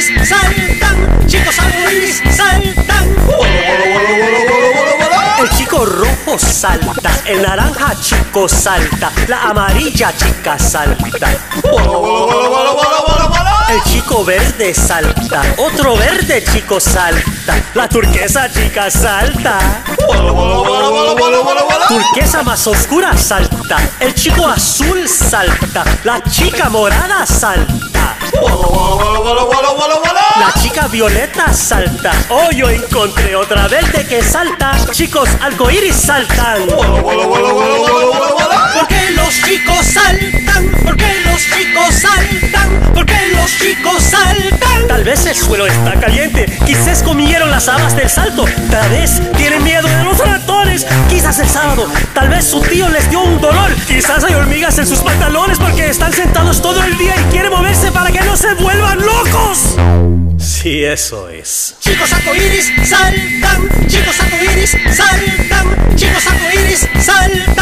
arcoíris saltan, chicos arcoíris saltan. El chico rojo salta, el naranja chico salta, la amarilla chica salta. El chico verde salta, otro verde chico salta, la turquesa chica salta. Turquesa más oscura salta, el chico azul salta, la chica morada salta. La chica violeta salta. Oh, yo encontré otra verde que salta. Chicos arcoíris saltan. ¿Por qué los chicos saltan? ¿Por qué los chicos saltan? ¿Por qué los chicos saltan? Tal vez el suelo está caliente, quizás comieron las habas del salto. Tal vez tienen miedo de los ratones, quizás el sábado. Tal vez su tío les dio un dolor. Quizás hay hormigas en sus pantalones porque están sentados todo el día y quieren moverse para que no se vuelvan locos. Sí, eso es. Chicos arcoíris saltan, chicos arcoíris saltan, chicos arcoíris saltan.